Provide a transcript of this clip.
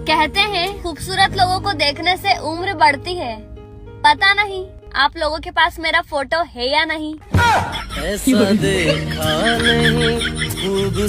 कहते हैं खूबसूरत लोगों को देखने से उम्र बढ़ती है। पता नहीं आप लोगों के पास मेरा फोटो है या नहीं। ऐसा देखा नहीं खूब